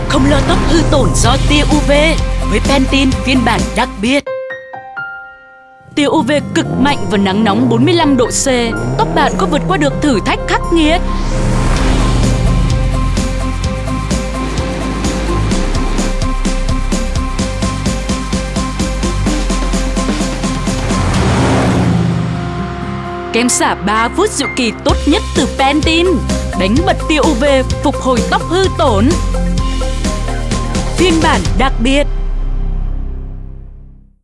Không lo tóc hư tổn do tia UV với Pantene phiên bản đặc biệt. Tia UV cực mạnh và nắng nóng 45 độ C, tóc bạn có vượt qua được thử thách khắc nghiệt? Kem xả 3 phút diệu kỳ tốt nhất từ Pantene, đánh bật tia UV, phục hồi tóc hư tổn. Phiên bản đặc biệt.